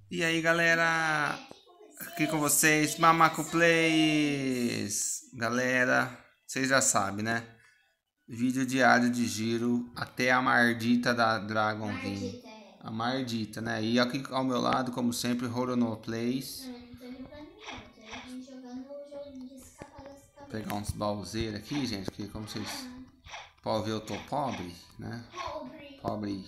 E aí, galera, aqui com vocês, Mamaco Plays. Galera, vocês já sabem, né? Vídeo diário de giro até a Mardita da Dragon vir. A Mardita, né? E aqui ao meu lado, como sempre, Rorono Plays. Vou pegar uns bauzeiros aqui, gente, que como vocês podem ver, eu tô pobre, né? Pobre.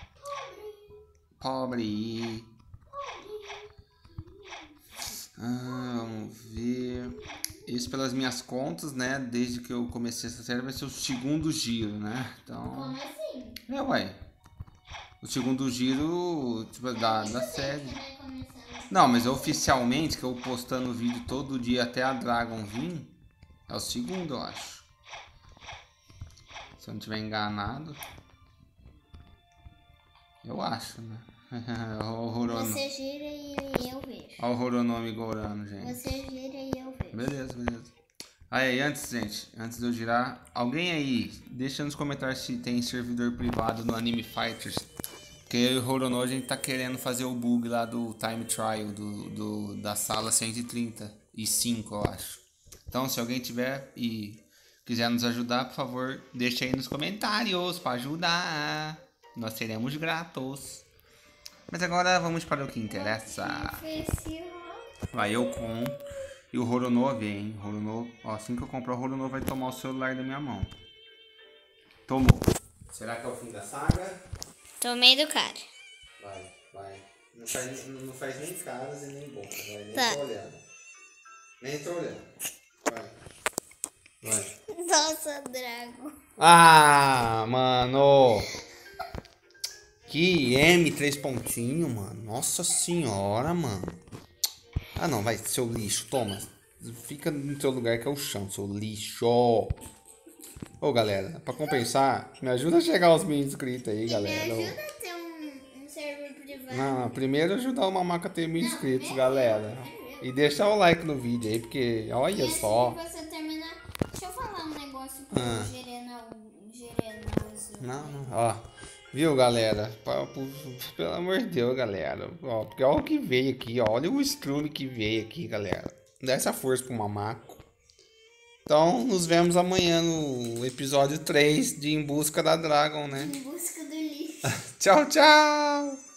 Vamos ver. Isso pelas minhas contas, né? Desde que eu comecei essa série vai ser o segundo giro, né? Então. Como assim? Ué. O segundo giro tipo, da série. Não, mas oficialmente, que eu postando vídeo todo dia até a Dragon vir, é o segundo, eu acho. Se eu não tiver enganado. Eu acho, né? Você gira e eu vejo. Olha o Roronome gorando, gente. Você gira e eu vejo. Beleza. Aí, antes de eu girar, alguém aí, deixa nos comentários se tem servidor privado no Anime Fighters. Porque eu e o Rorono, a gente tá querendo fazer o bug lá do Time Trial, da sala 135, eu acho. Então, se alguém tiver e quiser nos ajudar, por favor, deixa aí nos comentários para ajudar. Nós seremos gratos. Mas agora vamos para o que interessa. Vai eu com e o Rorono vem. Rorono, ó, assim que eu comprar o Rorono vai tomar o celular da minha mão. Tomou. Será que é o fim da saga? Tomei do cara. Vai. Não faz nem caras e nem boca. Vai, nem Tá. tô olhando. Nem tô olhando. Vai. Nossa, Drago. Ah, mano. Que M, 3 pontinhos, mano. Nossa senhora, mano. Ah, não, vai, seu lixo. Toma. Fica no seu lugar que é o chão, seu lixo. Ô, galera, pra compensar, me ajuda a chegar aos 1000 inscritos aí, galera. Me ajuda a ter um server privado. Não, primeiro ajudar o Mamaca a ter 1000 inscritos, galera. E deixar o like no vídeo aí, porque olha só. Que você terminar, deixa eu falar um negócio pro Gerenoso. Não, ó. Viu, galera? Pelo amor de Deus, galera. Ó, porque olha o que veio aqui, ó. Olha o estrume que veio aqui, galera. Dá essa força pro Mamaco. Então, nos vemos amanhã no episódio 3 de Em Busca da Dragon, né? Em busca do lixo. Tchau, tchau!